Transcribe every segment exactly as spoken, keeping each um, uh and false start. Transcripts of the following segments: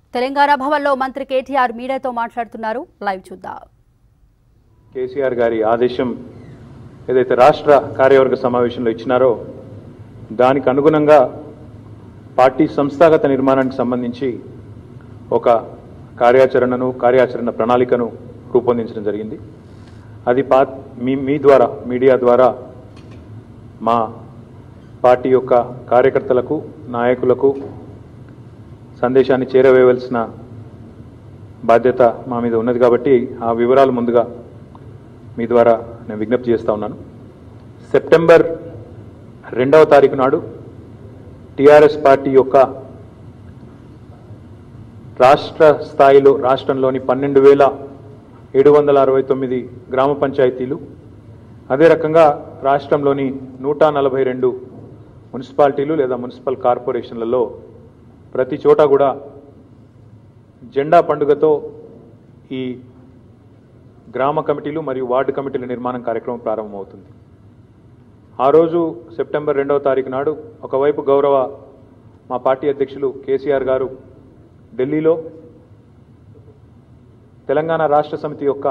తెలంగాణ భవన్లో మంత్రి కేటీఆర్ మీడియాతో మాట్లాడుతున్నారు. లైవ్ చూద్దాం. కేసీఆర్ గారి ఆదేశం ఏదైతే రాష్ట్ర కార్యవర్గ సమావేశంలో ఇచ్చినారో దానికి అనుగుణంగా పార్టీ సంస్థాగత నిర్మాణానికి సంబంధించి ఒక కార్యాచరణను కార్యాచరణ ప్రణాళికను రూపొందించడం జరిగింది. అది పా మీ మీ ద్వారా మీడియా ద్వారా మా పార్టీ యొక్క కార్యకర్తలకు నాయకులకు సందేశాన్ని చేరవేయవలసిన బాధ్యత మా మీద ఉన్నది కాబట్టి ఆ వివరాలు ముందుగా మీ ద్వారా నేను విజ్ఞప్తి చేస్తూ ఉన్నాను. సెప్టెంబర్ రెండవ తారీఖు నాడు టీఆర్ఎస్ పార్టీ యొక్క రాష్ట్ర స్థాయిలో రాష్ట్రంలోని పన్నెండు వేల ఏడు వందల అరవై తొమ్మిది గ్రామ పంచాయతీలు, అదే రకంగా రాష్ట్రంలోని నూట నలభై రెండు మున్సిపాలిటీలు లేదా మున్సిపల్ కార్పొరేషన్లలో ప్రతి చోట కూడా జెండా పండుగతో ఈ గ్రామ కమిటీలు మరియు వార్డు కమిటీల నిర్మాణం కార్యక్రమం ప్రారంభమవుతుంది. ఆ రోజు సెప్టెంబర్ రెండవ తారీఖు నాడు ఒకవైపు గౌరవ మా పార్టీ అధ్యక్షులు కేసీఆర్ గారు ఢిల్లీలో తెలంగాణ రాష్ట్ర సమితి యొక్క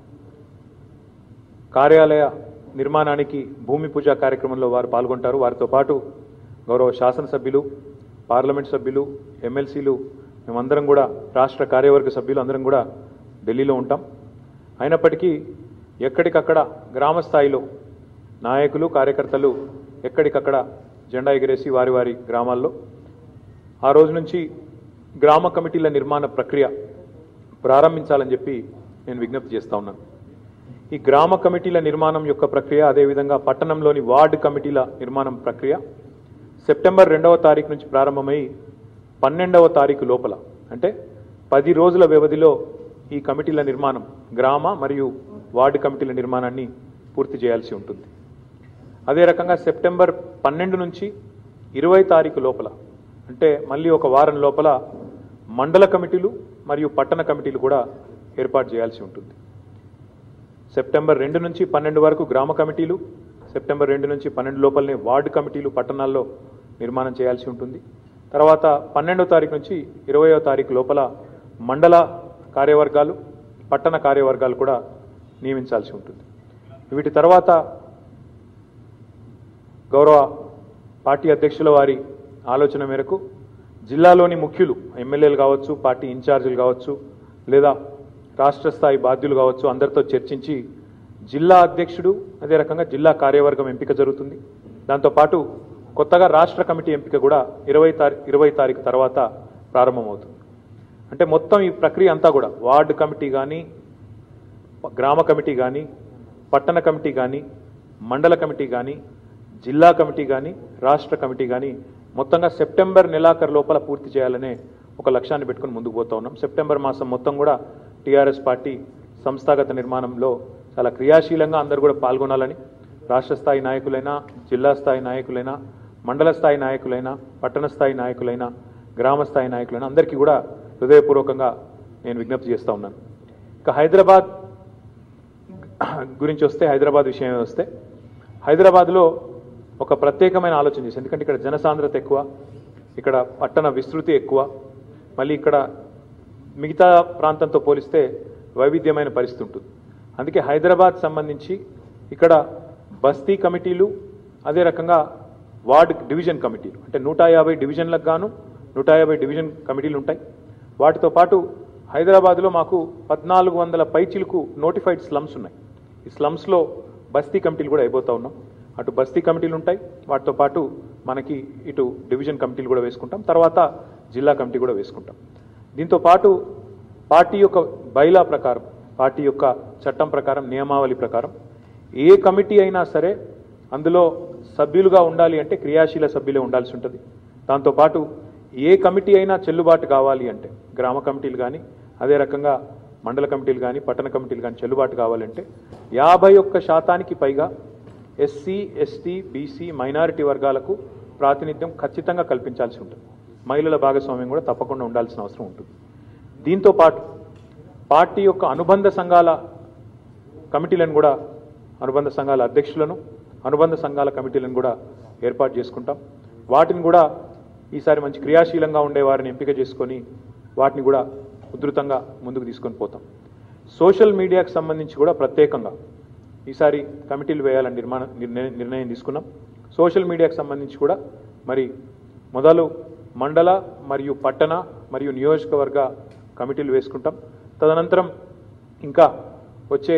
కార్యాలయ నిర్మాణానికి భూమి పూజ కార్యక్రమంలో వారు పాల్గొంటారు. వారితో పాటు గౌరవ శాసనసభ్యులు, పార్లమెంట్ సభ్యులు, ఎమ్మెల్సీలు మేమందరం కూడా రాష్ట్ర కార్యవర్గ సభ్యులు అందరం కూడా ఢిల్లీలో ఉంటాం. అయినప్పటికీ ఎక్కడికక్కడ గ్రామ స్థాయిలో నాయకులు కార్యకర్తలు ఎక్కడికక్కడ జెండా ఎగిరేసి వారి వారి గ్రామాల్లో ఆ రోజు నుంచి గ్రామ కమిటీల నిర్మాణ ప్రక్రియ ప్రారంభించాలని చెప్పి నేను విజ్ఞప్తి చేస్తా ఉన్నాను. ఈ గ్రామ కమిటీల నిర్మాణం యొక్క ప్రక్రియ, అదేవిధంగా పట్టణంలోని వార్డు కమిటీల నిర్మాణం ప్రక్రియ సెప్టెంబర్ రెండవ తారీఖు నుంచి ప్రారంభమై పన్నెండవ తారీఖు లోపల అంటే పది రోజుల వ్యవధిలో ఈ కమిటీల నిర్మాణం గ్రామ మరియు వార్డు కమిటీల నిర్మాణాన్ని పూర్తి చేయాల్సి ఉంటుంది. అదే రకంగా సెప్టెంబర్ పన్నెండు నుంచి ఇరవై తారీఖు లోపల అంటే మళ్ళీ ఒక వారం లోపల మండల కమిటీలు మరియు పట్టణ కమిటీలు కూడా ఏర్పాటు చేయాల్సి ఉంటుంది. సెప్టెంబర్ రెండు నుంచి పన్నెండు వరకు గ్రామ కమిటీలు, సెప్టెంబర్ రెండు నుంచి పన్నెండు లోపలనే వార్డు కమిటీలు పట్టణాల్లో నిర్మాణం చేయాల్సి ఉంటుంది. తర్వాత పన్నెండవ తారీఖు నుంచి ఇరవయో తారీఖు లోపల మండల కార్యవర్గాలు, పట్టణ కార్యవర్గాలు కూడా నియమించాల్సి ఉంటుంది. వీటి తర్వాత గౌరవ పార్టీ అధ్యక్షుల వారి ఆలోచన మేరకు జిల్లాలోని ముఖ్యులు, ఎమ్మెల్యేలు కావచ్చు, పార్టీ ఇన్ఛార్జీలు కావచ్చు, లేదా రాష్ట్ర స్థాయి బాధ్యులు కావచ్చు, అందరితో చర్చించి జిల్లా అధ్యక్షుడు అదే రకంగా జిల్లా కార్యవర్గం ఎంపిక జరుగుతుంది. దాంతోపాటు కొత్తగా రాష్ట్ర కమిటీ ఎంపిక కూడా ఇరవై తారీఖు ఇరవై తారీఖు తర్వాత ప్రారంభమవుతుంది. అంటే మొత్తం ఈ ప్రక్రియ అంతా కూడా వార్డు కమిటీ కానీ, గ్రామ కమిటీ కానీ, పట్టణ కమిటీ కానీ, మండల కమిటీ కానీ, జిల్లా కమిటీ కానీ, రాష్ట్ర కమిటీ కానీ మొత్తంగా సెప్టెంబర్ నెలాఖరు లోపల పూర్తి చేయాలనే ఒక లక్ష్యాన్ని పెట్టుకుని ముందుకు పోతా ఉన్నాం. సెప్టెంబర్ మాసం మొత్తం కూడా టీఆర్ఎస్ పార్టీ సంస్థాగత నిర్మాణంలో చాలా క్రియాశీలంగా అందరూ కూడా పాల్గొనాలని రాష్ట్ర స్థాయి నాయకులైనా, జిల్లా స్థాయి నాయకులైనా, మండల స్థాయి నాయకులైనా, పట్టణ స్థాయి నాయకులైనా, గ్రామ స్థాయి నాయకులైనా అందరికీ కూడా హృదయపూర్వకంగా నేను విజ్ఞప్తి చేస్తూ ఉన్నాను. ఇక హైదరాబాద్ గురించి వస్తే, హైదరాబాద్ విషయం వస్తే హైదరాబాద్లో ఒక ప్రత్యేకమైన ఆలోచన చేసి, ఎందుకంటే ఇక్కడ జనసాంద్రత ఎక్కువ, ఇక్కడ పట్టణ విస్తృతి ఎక్కువ, మళ్ళీ ఇక్కడ మిగతా ప్రాంతంతో పోలిస్తే వైవిధ్యమైన పరిస్థితి ఉంటుంది. అందుకే హైదరాబాద్ సంబంధించి ఇక్కడ బస్తీ కమిటీలు, అదే రకంగా వార్డు డివిజన్ కమిటీలు అంటే నూట యాభై డివిజన్లకు గాను నూట యాభై డివిజన్ కమిటీలు ఉంటాయి. వాటితో పాటు హైదరాబాద్లో మాకు పద్నాలుగు వందల పైచిలకు నోటిఫైడ్ స్లమ్స్ ఉన్నాయి. ఈ స్లమ్స్లో బస్తీ కమిటీలు కూడా అయిపోతూ ఉన్నాం. అటు బస్తీ కమిటీలు ఉంటాయి, వాటితో పాటు మనకి ఇటు డివిజన్ కమిటీలు కూడా వేసుకుంటాం, తర్వాత జిల్లా కమిటీ కూడా వేసుకుంటాం. దీంతో పాటు పార్టీ యొక్క బైలా ప్రకారం, పార్టీ యొక్క చట్టం ప్రకారం, నియమావళి ప్రకారం ఏ కమిటీ అయినా సరే అందులో సభ్యులుగా ఉండాలి అంటే క్రియాశీల సభ్యులే ఉండాల్సి ఉంటుంది. దాంతోపాటు ఏ కమిటీ అయినా చెల్లుబాటు కావాలి అంటే గ్రామ కమిటీలు కానీ, అదే రకంగా మండల కమిటీలు కానీ, పట్టణ కమిటీలు కానీ చెల్లుబాటు కావాలంటే యాభై ఒక్క శాతానికి పైగా ఎస్సీ, ఎస్టీ, బీసీ, మైనారిటీ వర్గాలకు ప్రాతినిధ్యం ఖచ్చితంగా కల్పించాల్సి ఉంటుంది. మహిళల భాగస్వామ్యం కూడా తప్పకుండా ఉండాల్సిన అవసరం ఉంటుంది. దీంతో పాటు పార్టీ యొక్క అనుబంధ సంఘాల కమిటీలను కూడా, అనుబంధ సంఘాల అధ్యక్షులను, అనుబంధ సంఘాల కమిటీలను కూడా ఏర్పాటు చేసుకుంటాం. వాటిని కూడా ఈసారి మంచి క్రియాశీలంగా ఉండే వారిని ఎంపిక చేసుకొని వాటిని కూడా ఉధృతంగా ముందుకు తీసుకొని పోతాం. సోషల్ మీడియాకు సంబంధించి కూడా ప్రత్యేకంగా ఈసారి కమిటీలు వేయాలని నిర్మాణ నిర్ణయం తీసుకున్నాం. సోషల్ మీడియాకు సంబంధించి కూడా మరి మొదలు మండల మరియు పట్టణ మరియు నియోజకవర్గ కమిటీలు వేసుకుంటాం. తదనంతరం ఇంకా వచ్చే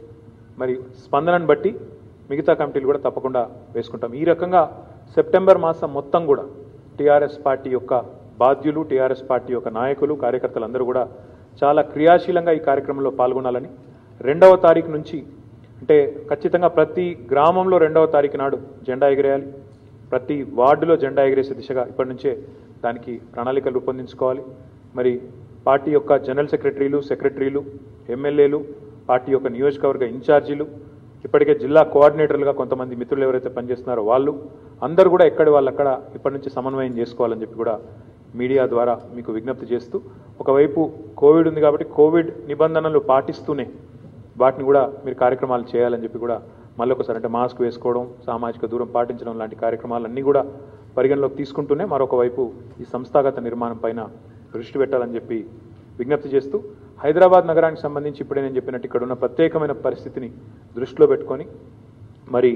మరి స్పందనను బట్టి మిగతా కమిటీలు కూడా తప్పకుండా వేసుకుంటాం. ఈ రకంగా సెప్టెంబర్ మాసం మొత్తం కూడా టీఆర్ఎస్ పార్టీ యొక్క బాధ్యులు, టీఆర్ఎస్ పార్టీ యొక్క నాయకులు, కార్యకర్తలు అందరూ కూడా చాలా క్రియాశీలంగా ఈ కార్యక్రమంలో పాల్గొనాలని, రెండవ తారీఖు నుంచి అంటే ఖచ్చితంగా ప్రతి గ్రామంలో రెండవ తారీఖు నాడు జెండా ఎగిరేయాలి. ప్రతి వార్డులో జెండా ఎగిరేసే దిశగా ఇప్పటి నుంచే దానికి ప్రణాళికలు రూపొందించుకోవాలి. మరి పార్టీ యొక్క జనరల్ సెక్రటరీలు, సెక్రటరీలు, ఎమ్మెల్యేలు, పార్టీ యొక్క నియోజకవర్గ ఇన్ఛార్జీలు, ఇప్పటికే జిల్లా కోఆర్డినేటర్లుగా కొంతమంది మిత్రులు ఎవరైతే పనిచేస్తున్నారో వాళ్ళు అందరూ కూడా ఎక్కడి వాళ్ళు అక్కడ ఇప్పటి నుంచి సమన్వయం చేసుకోవాలని చెప్పి కూడా మీడియా ద్వారా మీకు విజ్ఞప్తి చేస్తూ, ఒకవైపు కోవిడ్ ఉంది కాబట్టి కోవిడ్ నిబంధనలు పాటిస్తూనే వాటిని కూడా మీరు కార్యక్రమాలు చేయాలని చెప్పి కూడా మళ్ళొకసారి అంటే మాస్క్ వేసుకోవడం, సామాజిక దూరం పాటించడం లాంటి కార్యక్రమాలన్నీ కూడా పరిగణలోకి తీసుకుంటూనే మరొక వైపు ఈ సంస్థాగత నిర్మాణం పైన దృష్టి పెట్టాలని చెప్పి విజ్ఞప్తి చేస్తూ, హైదరాబాద్ నగరానికి సంబంధించి ఇప్పుడే నేను చెప్పినట్టు ఇక్కడ ఉన్న ప్రత్యేకమైన పరిస్థితిని దృష్టిలో పెట్టుకొని మరి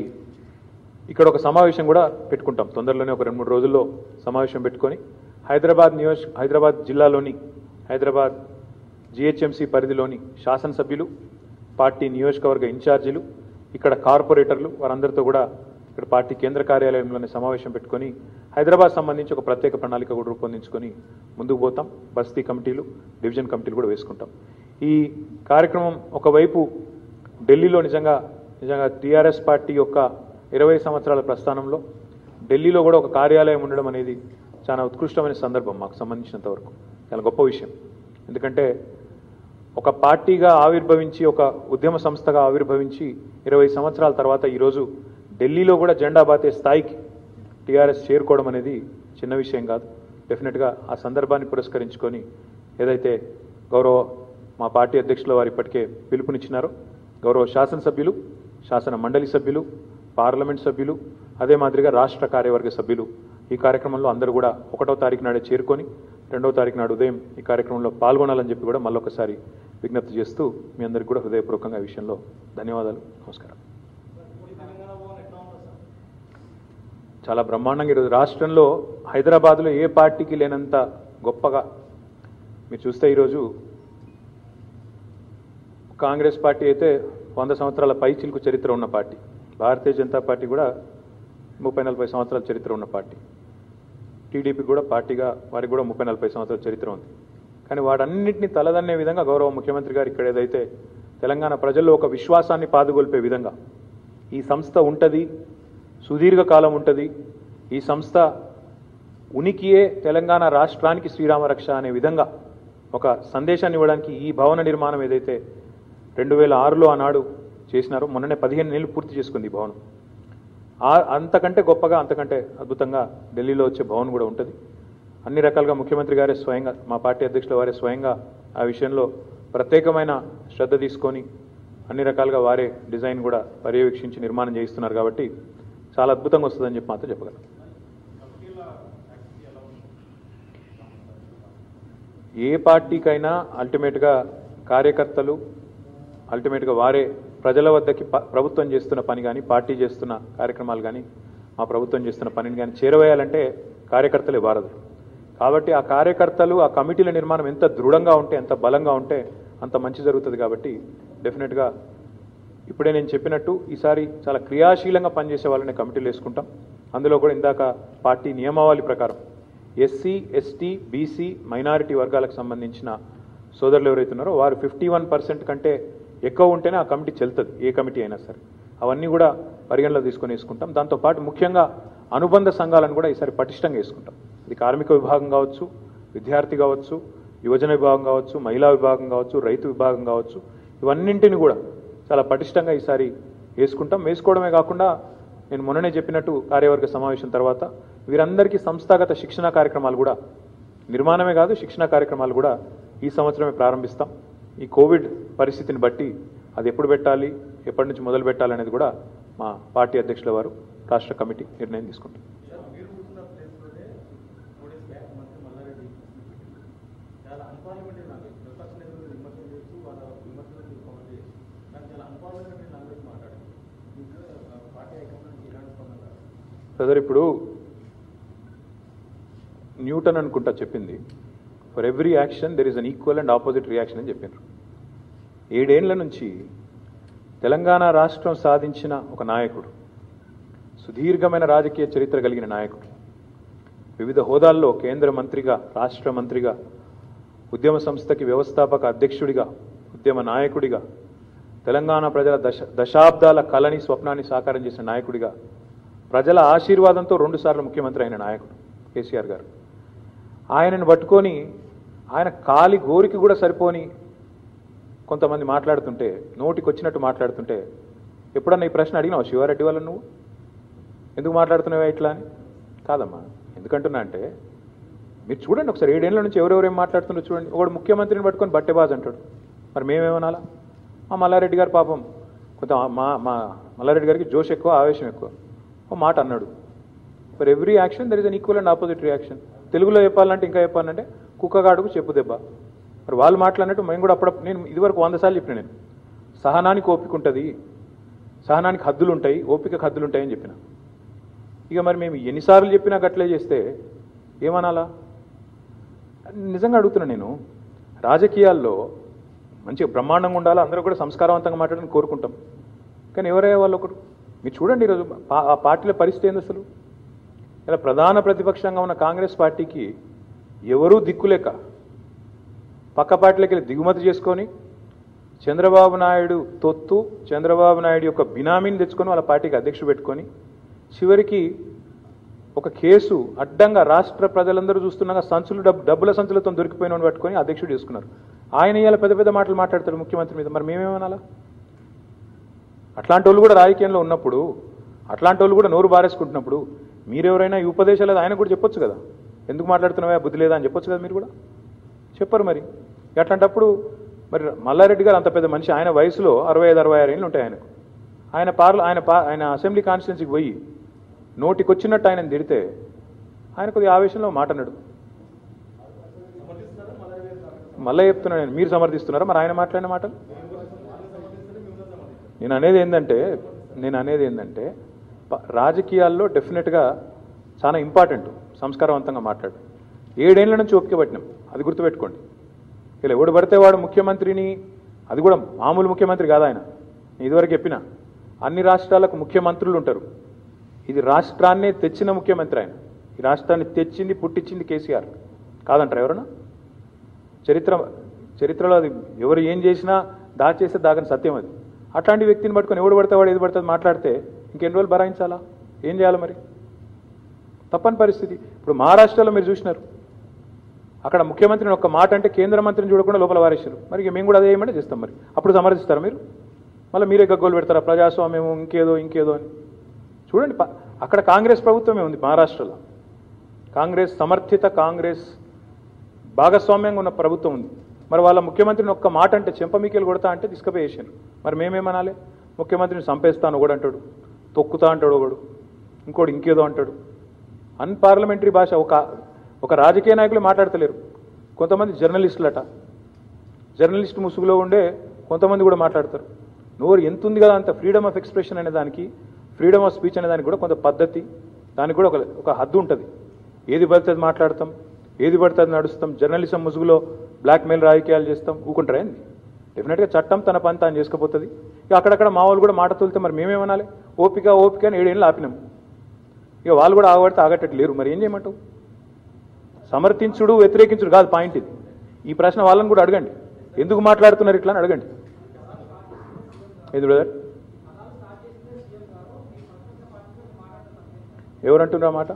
ఇక్కడ ఒక సమావేశం కూడా పెట్టుకుంటాం. తొందరలోనే ఒక రెండు మూడు రోజుల్లో సమావేశం పెట్టుకొని హైదరాబాద్ నియోజ హైదరాబాద్ జిల్లాలోని హైదరాబాద్ జిహెచ్ఎంసీ పరిధిలోని శాసనసభ్యులు, పార్టీ నియోజకవర్గ ఇన్ఛార్జీలు, ఇక్కడ కార్పొరేటర్లు వారందరితో కూడా ఇక్కడ పార్టీ కేంద్ర కార్యాలయంలోనే సమావేశం పెట్టుకొని హైదరాబాద్ సంబంధించి ఒక ప్రత్యేక ప్రణాళిక కూడా రూపొందించుకొని ముందుకు పోతాం. బస్తీ కమిటీలు, డివిజన్ కమిటీలు కూడా వేసుకుంటాం. ఈ కార్యక్రమం ఒకవైపు ఢిల్లీలో నిజంగా నిజంగా టీఆర్ఎస్ పార్టీ యొక్క ఇరవై సంవత్సరాల ప్రస్థానంలో ఢిల్లీలో కూడా ఒక కార్యాలయం ఉండడం అనేది చాలా ఉత్కృష్టమైన సందర్భం మాకు సంబంధించినంత వరకు, చాలా గొప్ప విషయం. ఎందుకంటే ఒక పార్టీగా ఆవిర్భవించి, ఒక ఉద్యమ సంస్థగా ఆవిర్భవించి ఇరవై సంవత్సరాల తర్వాత ఈరోజు ఢిల్లీలో కూడా జెండా బాతే స్థాయికి టీఆర్ఎస్ చేరుకోవడం అనేది చిన్న విషయం కాదు. డెఫినెట్గా ఆ సందర్భాన్ని పురస్కరించుకొని ఏదైతే గౌరవ మా పార్టీ అధ్యక్షుల వారు ఇప్పటికే పిలుపునిచ్చినారో, గౌరవ శాసనసభ్యులు, శాసన మండలి సభ్యులు, పార్లమెంట్ సభ్యులు, అదే మాదిరిగా రాష్ట్ర కార్యవర్గ సభ్యులు ఈ కార్యక్రమంలో అందరూ కూడా ఒకటో తారీఖు నాడే చేరుకొని రెండవ తారీఖు నాడు ఉదయం ఈ కార్యక్రమంలో పాల్గొనాలని చెప్పి కూడా మళ్ళొకసారి విజ్ఞప్తి చేస్తూ మీ అందరికీ కూడా హృదయపూర్వకంగా ఈ విషయంలో ధన్యవాదాలు, నమస్కారం. చాలా బ్రహ్మాండంగా ఈరోజు రాష్ట్రంలో హైదరాబాద్లో ఏ పార్టీకి లేనంత గొప్పగా మీరు చూస్తే ఈరోజు కాంగ్రెస్ పార్టీ అయితే వంద సంవత్సరాల పై చిలుకు చరిత్ర ఉన్న పార్టీ, భారతీయ జనతా పార్టీ కూడా ముప్పై నలభై సంవత్సరాల చరిత్ర ఉన్న పార్టీ, టీడీపీ కూడా పార్టీగా వారికి కూడా ముప్పై నలభై సంవత్సరాల చరిత్ర ఉంది. కానీ వాటన్నింటినీ తలదన్నే విధంగా గౌరవ ముఖ్యమంత్రి గారు ఇక్కడ ఏదైతే తెలంగాణ ప్రజల్లో ఒక విశ్వాసాన్ని పాదుగొల్పే విధంగా ఈ సంస్థ ఉంటుంది, సుదీర్ఘకాలం ఉంటుంది, ఈ సంస్థ ఉనికియే తెలంగాణ రాష్ట్రానికి శ్రీరామ రక్ష అనే విధంగా ఒక సందేశాన్ని ఇవ్వడానికి ఈ భవన నిర్మాణం ఏదైతే రెండు వేల ఆరులో ఆనాడు చేసినారో, మొన్ననే పదిహేను నెలలు పూర్తి చేసుకుంది ఈ భవనం. అంతకంటే గొప్పగా, అంతకంటే అద్భుతంగా ఢిల్లీలో వచ్చే భవన్ కూడా ఉంటుంది. అన్ని రకాలుగా ముఖ్యమంత్రి గారే స్వయంగా, మా పార్టీ అధ్యక్షుల వారే స్వయంగా ఆ విషయంలో ప్రత్యేకమైన శ్రద్ధ తీసుకొని అన్ని రకాలుగా వారే డిజైన్ కూడా పర్యవేక్షించి నిర్మాణం చేయిస్తున్నారు. కాబట్టి చాలా అద్భుతంగా వస్తుందని చెప్పి మాత్రం చెప్పగలం. ఏ పార్టీకైనా అల్టిమేట్గా కార్యకర్తలు అల్టిమేట్గా వారే ప్రజల వద్దకి ప్రభుత్వం చేస్తున్న పని కానీ, పార్టీ చేస్తున్న కార్యక్రమాలు కానీ, మా ప్రభుత్వం చేస్తున్న పనిని కానీ చేరవేయాలంటే కార్యకర్తలే వారదు. కాబట్టి ఆ కార్యకర్తలు, ఆ కమిటీల నిర్మాణం ఎంత దృఢంగా ఉంటే, ఎంత బలంగా ఉంటే అంత మంచి జరుగుతుంది. కాబట్టి డెఫినెట్గా ఇప్పుడే నేను చెప్పినట్టు ఈసారి చాలా క్రియాశీలంగా పనిచేసే వాళ్ళని కమిటీలు వేసుకుంటాం. అందులో కూడా ఇందాక పార్టీ నియమావళి ప్రకారం ఎస్సీ, ఎస్టీ, బీసీ, మైనారిటీ వర్గాలకు సంబంధించిన సోదరులు ఎవరైతే ఉన్నారో వారు ఫిఫ్టీ వన్ పర్సెంట్ కంటే ఎక్కువ ఉంటేనే ఆ కమిటీ చెల్తుంది, ఏ కమిటీ అయినా సరే. అవన్నీ కూడా పరిగణలో తీసుకొని వేసుకుంటాం. దాంతోపాటు ముఖ్యంగా అనుబంధ సంఘాలను కూడా ఈసారి పటిష్టంగా వేసుకుంటాం. ఇది కార్మిక విభాగం కావచ్చు, విద్యార్థి కావచ్చు, యువజన విభాగం కావచ్చు, మహిళా విభాగం కావచ్చు, రైతు విభాగం కావచ్చు, ఇవన్నింటిని కూడా చాలా పటిష్టంగా ఈసారి వేసుకుంటాం. వేసుకోవడమే కాకుండా నేను మొన్ననే చెప్పినట్టు కార్యవర్గ సమావేశం తర్వాత వీరందరికీ సంస్థాగత శిక్షణ కార్యక్రమాలు కూడా, నిర్మాణమే కాదు శిక్షణ కార్యక్రమాలు కూడా ఈ సంవత్సరమే ప్రారంభిస్తాం. ఈ కోవిడ్ పరిస్థితిని బట్టి అది ఎప్పుడు పెట్టాలి, ఎప్పటి నుంచి మొదలు పెట్టాలి అనేది కూడా మా పార్టీ అధ్యక్షుల వారు, రాష్ట్ర కమిటీ నిర్ణయం తీసుకుంటాం. చాలా బ్రదర్ ఇప్పుడు న్యూటన్ అనుకుంటా చెప్పింది, for every action there is an equal and opposite reaction అని చెప్పారు. ఏడేళ్ల నుంచి తెలంగాణ రాష్ట్రం సాధించిన ఒక నాయకుడు, సుదీర్ఘమైన రాజకీయ చరిత్ర కలిగిన నాయకుడు, వివిధ హోదాల్లో కేంద్ర మంత్రిగా, రాష్ట్ర మంత్రిగా, ఉద్యమ సంస్థకి వ్యవస్థాపక అధ్యక్షుడిగా, ఉద్యమ నాయకుడిగా, తెలంగాణ ప్రజల దశ దశాబ్దాల కళని స్వప్నాన్ని సాకారం చేసిన నాయకుడిగా, ప్రజల ఆశీర్వాదంతో రెండుసార్లు ముఖ్యమంత్రి అయిన నాయకుడు కేసీఆర్ గారు. ఆయనను పట్టుకొని ఆయన కాలి గోరికి కూడా సరిపోని కొంతమంది మాట్లాడుతుంటే, నోటికి వచ్చినట్టు మాట్లాడుతుంటే, ఎప్పుడన్నా ఈ ప్రశ్న అడిగినావు శివారెడ్డి వాళ్ళని, నువ్వు ఎందుకు మాట్లాడుతున్నావా ఇట్లా అని? కాదమ్మా, ఎందుకంటున్నా అంటే మీరు చూడండి ఒకసారి, ఏడేళ్ల నుంచి ఎవరెవరేం మాట్లాడుతున్నారో చూడండి. ఒకడు ముఖ్యమంత్రిని పట్టుకొని బట్టెబాజ్ అంటాడు, మరి మేమేమనాలా? మా మల్లారెడ్డి గారు పాపం కొంత మా మా మల్లారెడ్డి గారికి జోష్ ఎక్కువ, ఆవేశం ఎక్కువ, ఓ మాట అన్నాడు. For every action there is an equal and opposite reaction. తెలుగులో చెప్పాలంటే ఇంకా చెప్పాలంటే కుక్కగాడుకు చెప్పు దెబ్బ. మరి వాళ్ళు మాట్లాడినట్టు మేము కూడా అప్పుడు, నేను ఇదివరకు వంద సార్లు చెప్పిన, నేను సహనానికి ఓపిక ఉంటుంది, సహనానికి హద్దులు ఉంటాయి, ఓపిక హద్దులు ఉంటాయని చెప్పిన. ఇక మరి మేము ఎన్నిసార్లు చెప్పినా గట్లే చేస్తే ఏమనాలా? నిజంగా అడుగుతున్నా నేను. రాజకీయాల్లో మంచిగా బ్రహ్మాండంగా ఉండాలా, అందరూ కూడా సంస్కారవంతంగా మాట్లాడని కోరుకుంటాం. కానీ ఎవరయ్యే వాళ్ళు ఒకరు మీరు చూడండి, ఈరోజు ఆ పార్టీల పరిస్థితి ఏంది అసలు? ఇలా ప్రధాన ప్రతిపక్షంగా ఉన్న కాంగ్రెస్ పార్టీకి ఎవరూ దిక్కులేక పక్క పార్టీలకి వెళ్ళి దిగుమతి చేసుకొని, చంద్రబాబు నాయుడు తొత్తు, చంద్రబాబు నాయుడు యొక్క బినామీని తెచ్చుకొని వాళ్ళ పార్టీకి అధ్యక్షుడు పెట్టుకొని, చివరికి ఒక కేసు అడ్డంగా రాష్ట్ర ప్రజలందరూ చూస్తున్నాగా సంచులు డబ్బు డబ్బుల సంచులతో దొరికిపోయిన పట్టుకొని అధ్యక్షుడు చేసుకున్నారు. ఆయన ఇవాళ పెద్ద పెద్ద మాటలు మాట్లాడతాడు ముఖ్యమంత్రి మీద. మరి మేమేమనాలా? అట్లాంటి వాళ్ళు కూడా రాజకీయంలో ఉన్నప్పుడు, అట్లాంటి వాళ్ళు కూడా నోరు బారేసుకుంటున్నప్పుడు మీరెవరైనా ఈ ఉపదేశాలు ఆయన కూడా చెప్పొచ్చు కదా, ఎందుకు మాట్లాడుతున్నావా, బుద్ధి లేదా అని చెప్పొచ్చు కదా. మీరు కూడా చెప్పరు. మరి అట్లాంటప్పుడు మరి మల్లారెడ్డి గారు అంత పెద్ద మనిషి, ఆయన వయసులో అరవై ఐదు అరవై ఆరు ఏళ్ళు ఉంటాయి ఆయనకు. ఆయన పార్ల ఆయన ఆయన అసెంబ్లీ కాన్స్టిట్యున్సీకి పోయి నోటికి వచ్చినట్టు ఆయన తిడితే ఆయన కొద్దిగా ఆవేశంలో మాట అన్నాడు. మళ్ళీ చెప్తున్నాను నేను, మీరు సమర్థిస్తున్నారా మరి ఆయన మాట్లాడిన మాటలు? నేను అనేది ఏంటంటే నేను అనేది ఏంటంటే రాజకీయాల్లో డెఫినెట్గా చాలా ఇంపార్టెంట్ సంస్కారవంతంగా మాట్లాడు. ఏడేళ్ల నుంచి ఓపిక పట్టినాం, అది గుర్తుపెట్టుకోండి. ఇలా ఎవడు పడితే వాడు ముఖ్యమంత్రిని, అది కూడా మామూలు ముఖ్యమంత్రి కాదు ఆయన. ఇదివరకు చెప్పిన అన్ని రాష్ట్రాలకు ముఖ్యమంత్రులు ఉంటారు, ఇది రాష్ట్రాన్నే తెచ్చిన ముఖ్యమంత్రి ఆయన. ఈ రాష్ట్రాన్ని తెచ్చింది, పుట్టించింది కేసీఆర్ కాదంటారు ఎవరన్నా? చరిత్ర చరిత్రలో అది ఎవరు ఏం చేసినా దాచేస్తే దాగని సత్యం అది. అట్లాంటి వ్యక్తిని పట్టుకొని ఎవడు పడితే వాడు ఏది పడుతుంది మాట్లాడితే ఇంకెన్ని రోజులు భరాయించాలా? ఏం చేయాలి మరి? తప్పని పరిస్థితి. ఇప్పుడు మహారాష్ట్రలో మీరు చూసినారు, అక్కడ ముఖ్యమంత్రిని ఒక్క మాట అంటే కేంద్ర మంత్రిని చూడకుండా లోపల వారేశారు. మరి మేము కూడా అదే ఏమంటే చేస్తాం. మరి అప్పుడు సమర్థిస్తారా మీరు? మళ్ళీ మీరే గగ్గోలు పెడతారా ప్రజాస్వామ్యం ఇంకేదో ఇంకేదో అని? చూడండి, అక్కడ కాంగ్రెస్ ప్రభుత్వమే ఉంది మహారాష్ట్రలో. కాంగ్రెస్ సమర్థిత, కాంగ్రెస్ భాగస్వామ్యంగా ఉన్న ప్రభుత్వం ఉంది. మరి వాళ్ళ ముఖ్యమంత్రిని ఒక్క మాట అంటే చెంపమీకెళ్ళి కొడతా అంటే తీసుకుపోయేసాను. మరి మేమేమనాలి? ముఖ్యమంత్రిని చంపేస్తాను ఒకడు అంటాడు, తొక్కుతా అంటాడు ఒకడు, ఇంకోటి ఇంకేదో అంటాడు. అన్పార్లమెంటరీ భాష. ఒక ఒక రాజకీయ నాయకులు మాట్లాడతలేరు, కొంతమంది జర్నలిస్టులట, జర్నలిస్ట్ ముసుగులో ఉండే కొంతమంది కూడా మాట్లాడతారు. నోరు ఎంత ఉంది కదా, అంత ఫ్రీడమ్ ఆఫ్ ఎక్స్ప్రెషన్ అనే దానికి, ఫ్రీడమ్ ఆఫ్ స్పీచ్ అనే దానికి కూడా కొంత పద్ధతి, దానికి కూడా ఒక ఒక హద్దు ఉంటుంది. ఏది పడితే అది మాట్లాడతాం, ఏది పడితే అది నడుస్తాం, జర్నలిజం ముసుగులో బ్లాక్మెయిల్ రాజకీయాలు చేస్తాం, ఊకుంటారా ఏంది? డెఫినెట్గా చట్టం తన పని తాను చేసుకుపోతుంది. ఇక అక్కడక్కడ మా వాళ్ళు కూడా మాట తోలితే మరి మేమేమనాలి? ఓపిక ఓపిక అని ఏడేళ్ళు ఆపినాం. ఇక వాళ్ళు కూడా ఆగబడితే ఆగట్టట్టు లేరు. మరి ఏం చేయమంటావు? సమర్థించుడు వ్యతిరేకించుడు కాదు పాయింట్ ఇది. ఈ ప్రశ్న వాళ్ళని కూడా అడగండి, ఎందుకు మాట్లాడుతున్నారు ఇట్లా అని అడగండి. ఏది బ్రదర్? ఎవరంటున్నారు మాట?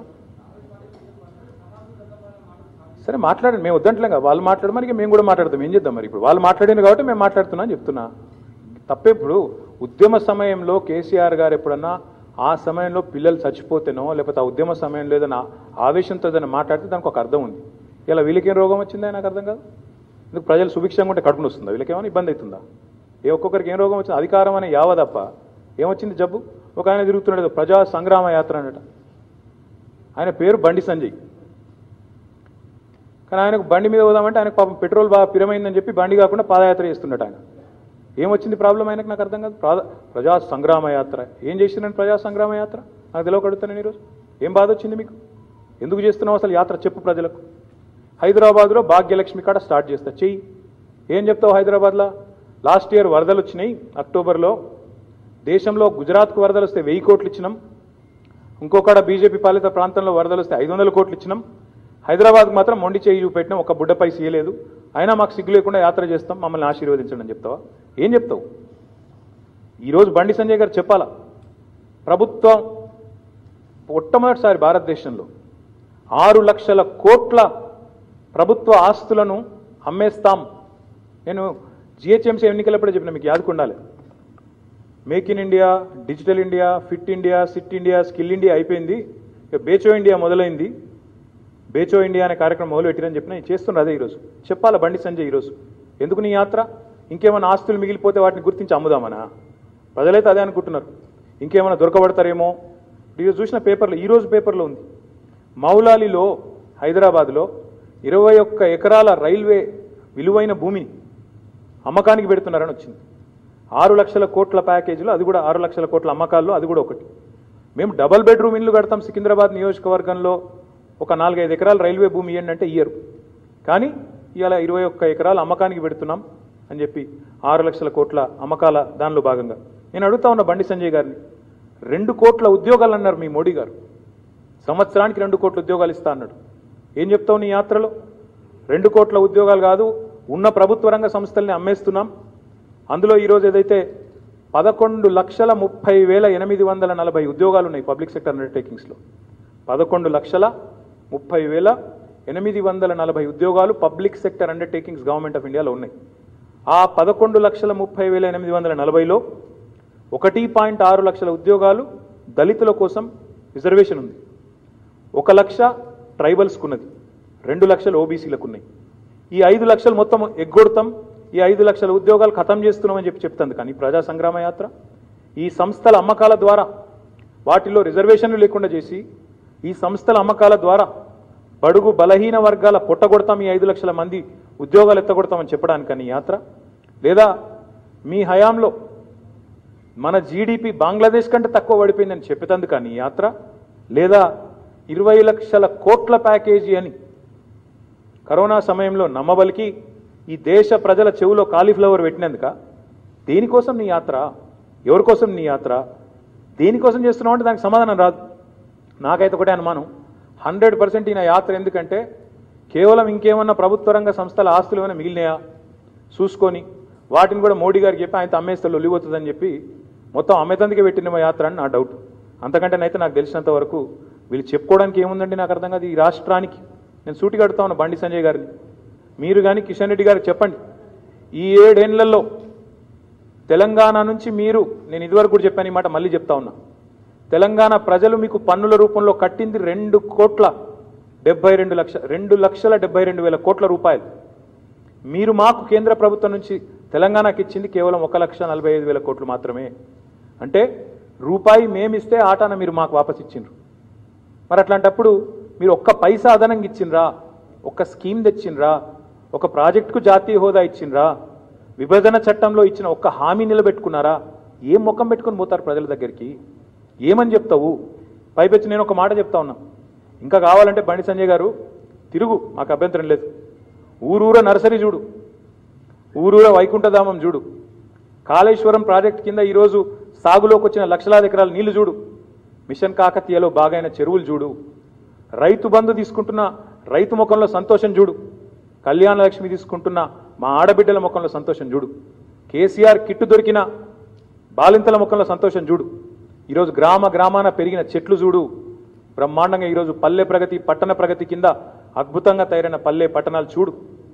సరే మాట్లాడండి, మేము వద్దంటలేం కదా. వాళ్ళు మాట్లాడడం మరి మేము కూడా మాట్లాడతాం. ఏం చేద్దాం మరి? ఇప్పుడు వాళ్ళు మాట్లాడింది కాబట్టి మేము మాట్లాడుతున్నా అని చెప్తున్నా. తప్పే. ఇప్పుడు ఉద్యమ సమయంలో కేసీఆర్ గారు ఎప్పుడన్నా ఆ సమయంలో పిల్లలు చచ్చిపోతేనో లేకపోతే ఆ ఉద్యమ సమయంలో ఏదైనా ఆవేశంతో ఏదైనా మాట్లాడితే దానికి ఒక అర్థం ఉంది. ఇలా వీళ్ళకేం రోగం వచ్చిందా నాకు అర్థం కాదు. ఎందుకు ప్రజలు సుభిక్షంగా ఉంటే కడుపును వస్తుందా? వీళ్ళకేమైనా ఇబ్బంది అవుతుందా? ఏ ఒక్కొక్కరికి ఏం రోగం వచ్చింది? అధికారం అనే యావ తప్ప ఏమొచ్చింది జబ్బు? ఒక ఆయన తిరుగుతున్నాడు ప్రజా సంగ్రామ యాత్ర అన్నట, ఆయన పేరు బండి సంజయ్. కానీ ఆయనకు బండి మీద పోదామంటే ఆయనకు పాపం పెట్రోల్ బాగా పిరమైందని చెప్పి బండి కాకుండా పాదయాత్ర చేస్తున్నట్టు ఆయన. ఏమొచ్చింది ప్రాబ్లం ఆయనకు నాకు అర్థం కాదు. ప్రా ప్రజా సంగ్రామ యాత్ర ఏం చేసిందని ప్రజా సంగ్రామ యాత్ర నాకు తెలియకడుగుతాను ఈరోజు. ఏం బాధ వచ్చింది మీకు? ఎందుకు చేస్తున్నావు అసలు యాత్ర చెప్పు ప్రజలకు. హైదరాబాద్లో భాగ్యలక్ష్మి కాడ స్టార్ట్ చేస్తా చెయ్యి. ఏం చెప్తావు హైదరాబాద్లో? లాస్ట్ ఇయర్ వరదలు వచ్చినాయి అక్టోబర్లో. దేశంలో గుజరాత్కు వరదలు వస్తే వెయ్యి కోట్లు ఇచ్చినాం. ఇంకొకడ బీజేపీ పాలిత ప్రాంతంలో వరదలు వస్తే ఐదు వందల కోట్లు ఇచ్చినాం. హైదరాబాద్కు మాత్రం మొండి చేయి చూపెట్టినాం, ఒక్క బుడ్డపై సీయలేదు. అయినా మాకు సిగ్గు లేకుండా యాత్ర చేస్తాం, మమ్మల్ని ఆశీర్వదించండి అని చెప్తావా? ఏం చెప్తావు? ఈరోజు బండి సంజయ్ గారు చెప్పాలా, ప్రభుత్వం మొట్టమొదటిసారి భారతదేశంలో ఆరు లక్షల కోట్ల ప్రభుత్వ ఆస్తులను అమ్మేస్తాం. నేను జిహెచ్ఎంసీ ఎన్నికలప్పుడే చెప్పిన, మీకు యాదుకుండాలి. Make in India, digital India, fit India, sit India, skill India అయిపోయింది, ఇక బేచో ఇండియా మొదలైంది. బేచో ఇండియా అనే కార్యక్రమం మొదలు పెట్టిరని చెప్పిన చేస్తున్నారు. అదే ఈరోజు చెప్పాలా బండి సంజయ్. ఈరోజు ఎందుకు నీ యాత్ర? ఇంకేమైనా ఆస్తులు మిగిలిపోతే వాటిని గుర్తించి అమ్ముదామనా? ప్రజలైతే అదే అనుకుంటున్నారు. ఇంకేమైనా దొరకబడతారేమో. ఈరోజు చూసిన పేపర్లో, ఈరోజు పేపర్లో ఉంది, మౌలాలిలో హైదరాబాద్లో ఇరవై ఒక్క ఎకరాల రైల్వే విలువైన భూమిని అమ్మకానికి పెడుతున్నారని వచ్చింది. ఆరు లక్షల కోట్ల ప్యాకేజీలో, అది కూడా ఆరు లక్షల కోట్ల అమ్మకాల్లో అది కూడా ఒకటి. మేము డబల్ బెడ్రూమ్ ఇల్లు కడతాం సికింద్రాబాద్ నియోజకవర్గంలో, ఒక నాలుగైదు ఎకరాల రైల్వే భూమి ఏంటంటే ఇయ్యరు. కానీ ఇవాళ ఇరవై ఒక్క ఎకరాల అమ్మకానికి పెడుతున్నాం అని చెప్పి ఆరు లక్షల కోట్ల అమ్మకాల దానిలో భాగంగా నేను అడుగుతా ఉన్న బండి సంజయ్ గారిని, రెండు కోట్ల ఉద్యోగాలు అన్నారు మీ మోడీ గారు, సంవత్సరానికి రెండు కోట్ల ఉద్యోగాలు ఇస్తా అన్నాడు. ఏం చెప్తావు నీ యాత్రలో? రెండు కోట్ల ఉద్యోగాలు కాదు, ఉన్న ప్రభుత్వ రంగ సంస్థల్ని అమ్మేస్తున్నాం. అందులో ఈరోజు ఏదైతే పదకొండు లక్షల ముప్పై వేల ఎనిమిది వందల నలభై ఉద్యోగాలు ఉన్నాయి పబ్లిక్ సెక్టర్ అండర్టేకింగ్స్లో. పదకొండు లక్షల ముప్పై వేల ఎనిమిది వందల నలభై ఉద్యోగాలు public sector undertakings government of ఇండియాలో ఉన్నాయి. ఆ పదకొండు లక్షల ముప్పై వేల ఎనిమిది వందల నలభైలో ఒకటి పాయింట్ ఆరు లక్షల ఉద్యోగాలు దళితుల కోసం రిజర్వేషన్ ఉంది, ఒక లక్ష ట్రైబల్స్కు ఉన్నది, రెండు లక్షలు ఓబీసీలకు ఉన్నాయి. ఈ ఐదు లక్షలు మొత్తం ఎగ్గొడతాం, ఈ ఐదు లక్షల ఉద్యోగాలు ఖతం చేస్తున్నామని చెప్పి చెప్తుంది. కానీ ప్రజా సంగ్రామ యాత్ర ఈ సంస్థల అమ్మకాల ద్వారా వాటిలో రిజర్వేషన్లు లేకుండా చేసి, ఈ సంస్థల అమ్మకాల ద్వారా బడుగు బలహీన వర్గాల పొట్టగొడతాం, ఈ ఐదు లక్షల మంది ఉద్యోగాలు ఎత్తగొడతామని చెప్పడానికని యాత్ర, లేదా మీ హయాంలో మన జీడిపి బంగ్లాదేశ్ కంటే తక్కువ పడిపోయిందని చెప్పేందుకు కానీ యాత్ర, లేదా ఇరవై లక్షల కోట్ల ప్యాకేజీ అని కరోనా సమయంలో నమ్మబలికి ఈ దేశ ప్రజల చెవులో కాలీఫ్లవర్ పెట్టినందుక? దేనికోసం నీ యాత్ర? ఎవరి కోసం నీ యాత్ర? దేనికోసం చేస్తున్నావు అంటే దానికి సమాధానం రాదు. నాకైతే ఒకటే అనుమానం, హండ్రెడ్ పర్సెంట్ ఈయన యాత్ర ఎందుకంటే కేవలం ఇంకేమన్నా ప్రభుత్వ రంగ సంస్థల ఆస్తులు ఏమైనా మిగిలినాయా చూసుకొని వాటిని కూడా మోడీ గారికి చెప్పి ఆయన అమ్మేస్తే లొల్లిపోతుందని చెప్పి మొత్తం అమ్మేతందుకే పెట్టిన యాత్ర అని నా డౌట్. అంతకంటేనైతే నాకు తెలిసినంత వరకు వీళ్ళు చెప్పుకోవడానికి ఏముందండి నాకు అర్థం కాదు. ఈ రాష్ట్రానికి నేను సూటిగా అడుగుతా ఉన్నా బండి సంజయ్ గారిని, మీరు కానీ కిషన్ రెడ్డి గారికి చెప్పండి, ఈ ఏడేళ్లలో తెలంగాణ నుంచి మీరు, నేను ఇదివరకు కూడా చెప్పాను ఈ మాట మళ్ళీ చెప్తా ఉన్నా, తెలంగాణ ప్రజలు మీకు పన్నుల రూపంలో కట్టింది రెండు కోట్ల డెబ్బై రెండు లక్ష రెండు లక్షల డెబ్బై రెండు వేల కోట్ల రూపాయలు. మీరు మాకు కేంద్ర ప్రభుత్వం నుంచి తెలంగాణకి ఇచ్చింది కేవలం ఒక లక్ష నలభై ఐదు వేల కోట్లు మాత్రమే. అంటే రూపాయి మేమిస్తే ఆటాన మీరు మాకు వాపస్ ఇచ్చిండ్రు. మరి అట్లాంటప్పుడు మీరు ఒక్క పైసా అదనంగా ఇచ్చిండ్రా? ఒక్క స్కీమ్ తెచ్చిండ్రా? ఒక ప్రాజెక్టుకు జాతీయ హోదా ఇచ్చిండ్రా? విభజన చట్టంలో ఇచ్చిన ఒక్క హామీ నిలబెట్టుకున్నారా? ఏం ముఖం పెట్టుకుని పోతారు ప్రజల దగ్గరికి? ఏమని చెప్తావు? పైపెచ్చి నేను ఒక మాట చెప్తా ఉన్నా, ఇంకా కావాలంటే బండి సంజయ్ గారు తిరుగు, మాకు అభ్యంతరం లేదు. ఊరూర నర్సరీ చూడు, ఊరూర వైకుంఠధామం చూడు, కాళేశ్వరం ప్రాజెక్ట్ కింద ఈరోజు సాగులోకి వచ్చిన లక్షలాది ఎకరాల నీళ్లు చూడు, మిషన్ కాకతీయలో బాగైన చెరువులు చూడు, రైతు బంధు తీసుకుంటున్న రైతు ముఖంలో సంతోషం చూడు, కళ్యాణ లక్ష్మి తీసుకుంటున్న మా ఆడబిడ్డల ముఖంలో సంతోషం చూడు, కేసీఆర్ కిట్టు దొరికిన బాలింతల ముఖంలో సంతోషం చూడు, ఈరోజు గ్రామ గ్రామాన పెరిగిన చెట్లు చూడు, బ్రహ్మాండంగా ఈరోజు పల్లె ప్రగతి పట్టణ ప్రగతి కింద అద్భుతంగా తయారైన పల్లె పట్టణాలు చూడు.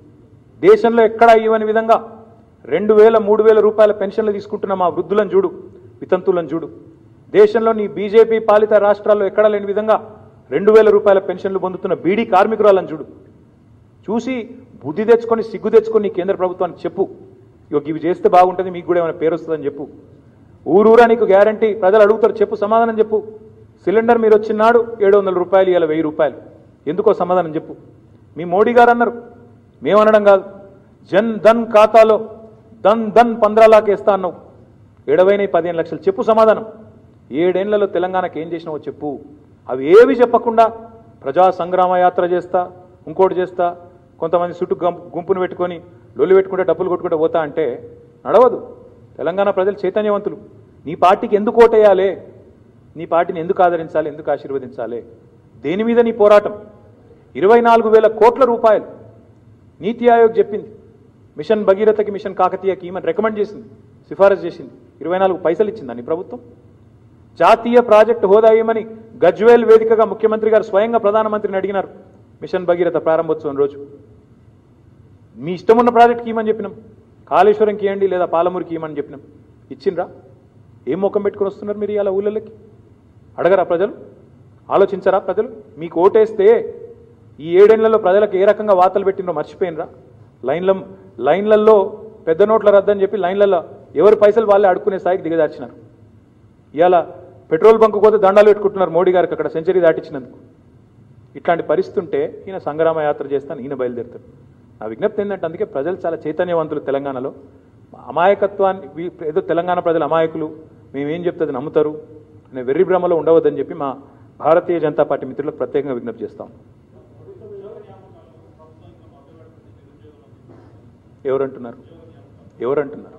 దేశంలో ఎక్కడా ఇవ్వని విధంగా రెండు వేల మూడు వేల రూపాయల పెన్షన్లు తీసుకుంటున్న మా వృద్ధులను చూడు, వితంతులను చూడు. దేశంలో నీ బీజేపీ పాలిత రాష్ట్రాల్లో ఎక్కడా లేని విధంగా రెండు వేల రూపాయల పెన్షన్లు పొందుతున్న బీడీ కార్మికురాలను చూడు. చూసి బుద్ధి తెచ్చుకొని సిగ్గు తెచ్చుకొని నీ కేంద్ర ప్రభుత్వానికి చెప్పు, ఇక ఇవి చేస్తే బాగుంటుంది, మీకు కూడా ఏమైనా పేరు వస్తుందని చెప్పు. ఊరూరా నీకు గ్యారంటీ ప్రజలు అడుగుతారు, చెప్పు, సమాధానం చెప్పు. సిలిండర్ మీరు వచ్చినాడు ఏడు వందల రూపాయలు, ఇలా వెయ్యి రూపాయలు, ఎందుకో సమాధానం చెప్పు. మీ మోడీ గారు అన్నారు, మేమనడం కాదు. జన్ ధన్ ఖాతాలో ధన్ ధన్ పంద్రాలాక్ వేస్తా అన్నావు, ఏడవైన పదిహేను లక్షలు. చెప్పు సమాధానం. ఏడేళ్లలో తెలంగాణకి ఏం చేసినావో చెప్పు. అవి ఏవి చెప్పకుండా ప్రజా సంగ్రామ యాత్ర చేస్తా, ఇంకోటి చేస్తా, కొంతమంది చుట్టూ గుంపును పెట్టుకొని లొల్లి పెట్టుకుంటే డబ్బులు కొట్టుకుంటే పోతా అంటే నడవదు. తెలంగాణ ప్రజలు చైతన్యవంతులు. నీ పార్టీకి ఎందుకు ఓటేయాలి, నీ పార్టీని ఎందుకు ఆదరించాలి, ఎందుకు ఆశీర్వదించాలి, దేని మీద నీ పోరాటం? ఇరవై నాలుగు వేల కోట్ల రూపాయలు నీతి ఆయోగ్ చెప్పింది, మిషన్ భగీరథకి మిషన్ కాకతీయకి ఈమెను రికమెండ్ చేసింది, సిఫారసు చేసింది. ఇరవై నాలుగు పైసలు ఇచ్చిందని ప్రభుత్వం. జాతీయ ప్రాజెక్టు హోదా ఇవ్వమని గజ్వేల్ వేదికగా ముఖ్యమంత్రి గారు స్వయంగా ప్రధానమంత్రిని అడిగినారు మిషన్ భగీరథ ప్రారంభోత్సవం రోజు. మీ ఇష్టమున్న ప్రాజెక్ట్కి ఇవ్వమని చెప్పినాం, కాళేశ్వరంకి ఇవ్వండి లేదా పాలమూరుకి ఇవ్వమని చెప్పినాం. ఇచ్చిండ్రా? ఏం ముఖం పెట్టుకుని వస్తున్నారు మీరు ఇలా ఊళ్ళకి? అడగరా ప్రజలు? ఆలోచించరా ప్రజలు? మీకు ఓటేస్తే ఈ ఏడేళ్లలో ప్రజలకు ఏ రకంగా వార్తలు పెట్టినో మర్చిపోయినరా? లైన్ల లైన్లలో పెద్ద నోట్ల రద్దని చెప్పి లైన్లలో ఎవరి పైసలు వాళ్ళే అడుక్కునే స్థాయికి దిగదార్చినారు. ఇవాళ పెట్రోల్ బంకు పోతే దండాలు పెట్టుకుంటున్నారు మోడీ గారికి అక్కడ సెంచరీ దాటించినందుకు. ఇట్లాంటి పరిస్థితి ఉంటే ఈయన సంగ్రామ యాత్ర చేస్తాను, ఈయన బయలుదేరుతాడు. నా విజ్ఞప్తి ఏంటంటే అందుకే ప్రజలు చాలా చైతన్యవంతులు తెలంగాణలో. అమాయకత్వాన్ని ఏదో తెలంగాణ ప్రజలు అమాయకులు, మేమేం చెప్తే అది నమ్ముతారు అనే వెర్రి భ్రమలో ఉండవద్దని చెప్పి మా భారతీయ జనతా పార్టీ మిత్రులకు ప్రత్యేకంగా విజ్ఞప్తి చేస్తాం. ఎవరంటున్నారు ఎవరంటున్నారు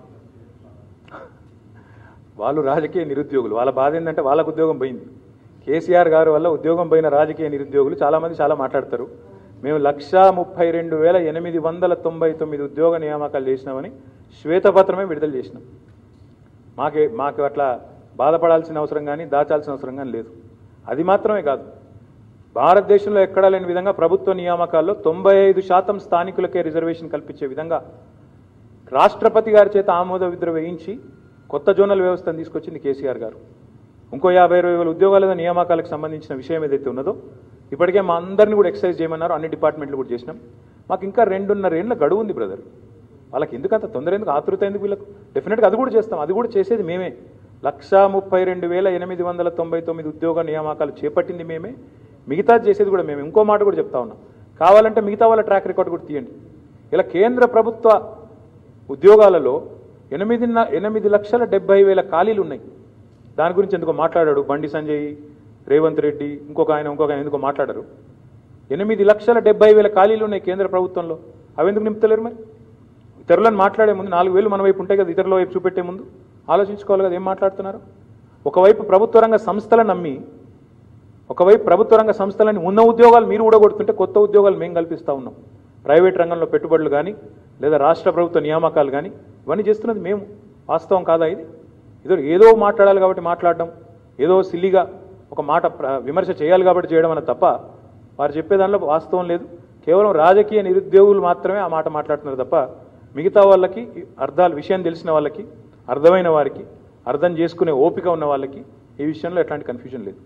వాళ్ళు రాజకీయ నిరుద్యోగులు. వాళ్ళ బాధ ఏంటంటే వాళ్ళకు ఉద్యోగం పోయింది. కేసీఆర్ గారి వల్ల ఉద్యోగం పోయిన రాజకీయ నిరుద్యోగులు చాలామంది చాలా మాట్లాడతారు. మేము లక్షా ముప్పై రెండు వేల ఎనిమిది వందల తొంభై తొమ్మిది ఉద్యోగ నియామకాలు చేసినామని శ్వేతపత్రమే విడుదల చేసినాం. మాకే మాకు అట్లా బాధపడాల్సిన అవసరం కానీ దాచాల్సిన అవసరం కానీ లేదు. అది మాత్రమే కాదు, భారతదేశంలో ఎక్కడా లేని విధంగా ప్రభుత్వ నియామకాల్లో తొంభై ఐదు శాతం స్థానికులకే రిజర్వేషన్ కల్పించే విధంగా రాష్ట్రపతి గారి చేత ఆమోద ముద్ర వేయించి కొత్త జోనల్ వ్యవస్థను తీసుకొచ్చింది కేసీఆర్ గారు. ఇంకో యాభై ఇరవై వేల ఉద్యోగాల నియామకాలకు సంబంధించిన విషయం ఏదైతే ఉన్నదో ఇప్పటికే మా అందరినీ కూడా ఎక్సర్సైజ్ చేయమన్నారు. అన్ని డిపార్ట్మెంట్లు కూడా చేసినాం. మాకు ఇంకా రెండున్నర ఏళ్ళ గడువు ఉంది బ్రదర్. వాళ్ళకి ఎందుకు అంత తొందర, ఎందుకు ఆతృత, ఎందుకు వీళ్ళకు? డెఫినెట్గా అది కూడా చేస్తాం. అది కూడా చేసేది మేమే. లక్షా ముప్పై రెండు వేల ఎనిమిది వందల తొంభై తొమ్మిది ఉద్యోగ నియామకాలు చేపట్టింది మేమే, మిగతా చేసేది కూడా మేమే. ఇంకో మాట కూడా చెప్తా ఉన్నాం, కావాలంటే మిగతా వాళ్ళ ట్రాక్ రికార్డు కూడా తీయండి. ఇలా కేంద్ర ప్రభుత్వ ఉద్యోగాలలో ఎనిమిది ఎనిమిది లక్షల డెబ్బై వేల ఖాళీలు ఉన్నాయి. దాని గురించి ఎందుకో మాట్లాడాడు బండి సంజయ్, రేవంత్ రెడ్డి, ఇంకొక ఆయన ఇంకొక ఆయన ఎందుకో మాట్లాడారు. ఎనిమిది లక్షల డెబ్బై వేల ఖాళీలు ఉన్నాయి కేంద్ర ప్రభుత్వంలో. అవి ఎందుకు నింపుతలేరు మరి? ఇతరులను మాట్లాడే ముందు నాలుగు వేలు మన వైపు ఉంటాయి కదా, ఇతరుల వైపు చూపెట్టే ముందు ఆలోచించుకోవాలి కదా ఏం మాట్లాడుతున్నారు. ఒకవైపు ప్రభుత్వ రంగ సంస్థలను నమ్మి, ఒకవైపు ప్రభుత్వ రంగ సంస్థలని ఉన్న ఉద్యోగాలు మీరు ఊడగొడుతుంటే కొత్త ఉద్యోగాలు మేము కల్పిస్తూ ఉన్నాం. ప్రైవేట్ రంగంలో పెట్టుబడులు కానీ లేదా రాష్ట్ర ప్రభుత్వ నియామకాలు కానీ ఇవన్నీ చేస్తున్నది మేము. వాస్తవం కాదా ఇది? ఏదో ఏదో మాట్లాడాలి కాబట్టి మాట్లాడడం, ఏదో సిల్లిగా ఒక మాట విమర్శ చేయాలి కాబట్టి చేయడం అన్న తప్ప వారు చెప్పే దానిలో వాస్తవం లేదు. కేవలం రాజకీయ నిరుద్యోగులు మాత్రమే ఆ మాట మాట్లాడుతున్నారు తప్ప మిగతా వాళ్ళకి అర్థాలు విషయం తెలిసిన వాళ్ళకి, అర్థమైన వారికి, అర్థం చేసుకునే ఓపిక ఉన్న వాళ్ళకి ఈ విషయంలో ఎట్లాంటి కన్ఫ్యూజన్ లేదు.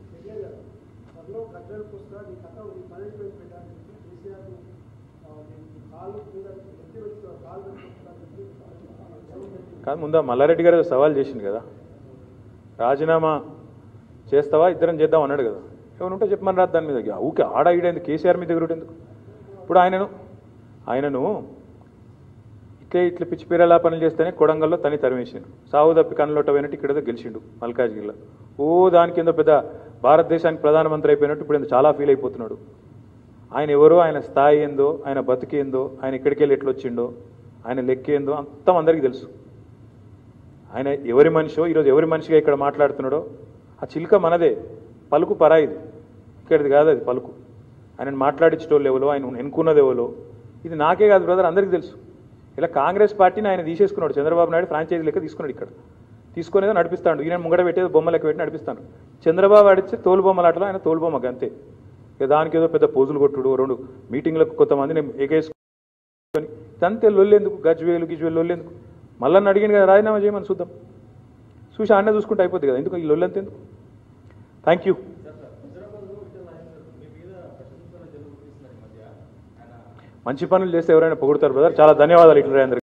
కాదు, ముందా మల్లారెడ్డి గారు సవాల్ చేసింది కదా, రాజీనామా చేస్తావా ఇద్దరం చేద్దాం అన్నాడు కదా. ఏమనుంటే చెప్పమని రాదు దాని మీద. ఊకే ఆడ ఈడేందుకు, కేసీఆర్ మీద దగ్గర ఎందుకు? ఇప్పుడు ఆయనను ఆయనను ఇట్లే ఇట్లా పిచ్చి పీరలా పనులు చేస్తేనే కొడంగల్లో తని తరిమేసిండు. సావు తప్పి కన్నులోట పోయినట్టు ఇక్కడ గెలిచిండు మల్కాజ్గిరిలో. ఓ దానికి ఏందో పెద్ద భారతదేశానికి ప్రధానమంత్రి అయిపోయినట్టు ఇప్పుడు ఏందో చాలా ఫీల్ అయిపోతున్నాడు. ఆయన ఎవరో, ఆయన స్థాయి ఏందో, ఆయన బతికేందో, ఆయన ఇక్కడికి వెళ్ళి ఎట్లా వచ్చిండో, ఆయన లెక్కేందో అంతా అందరికీ తెలుసు. ఆయన ఎవరి మనిషో, ఈరోజు ఎవరి మనిషిగా ఇక్కడ మాట్లాడుతున్నాడో ఆ చిలుక మనదే, పలుకు పరాయిది, ఇక్కడిది కాదు అది పలుకు. ఆయన మాట్లాడించేటోళ్ళు ఎవరో, ఆయన ఎన్నుకున్నది ఎవరో ఇది నాకే కాదు బ్రదర్, అందరికీ తెలుసు. ఇలా కాంగ్రెస్ పార్టీని ఆయన తీసేసుకున్నాడు. చంద్రబాబు నాయుడు ఫ్రాంచైజీ లెక్క తీసుకున్నాడు. ఇక్కడ తీసుకునేదో నడిపిస్తాడు. ఈయన ముంగడ పెట్టేది బొమ్మ లెక్క పెట్టి నడిపిస్తాను. చంద్రబాబు ఆడితే తోలు బొమ్మలాటలో ఆయన తోలు బొమ్మకి అంతే. ఇక దానికి ఏదో పెద్ద పోజులు కొట్టుడు, రెండు మీటింగ్లకు కొంతమంది నేను ఎగేసుకొని అంతే. లొల్లేందుకు? గజ్వేలు గిజ్వేలు లొల్లేందుకు? మళ్ళీ అడిగింది కదా రాజీనామా చేయమని చూద్దాం. చూసి అన్న చూసుకుంటే అయిపోద్ది కదా, ఎందుకు ఈ లొల్లంత ఎందుకు? Thank you. మంచి పనులు చేస్తే ఎవరైనా పొగుడతారు బ్రదర్. చాలా ధన్యవాదాలు ఇట్లా అందరికీ.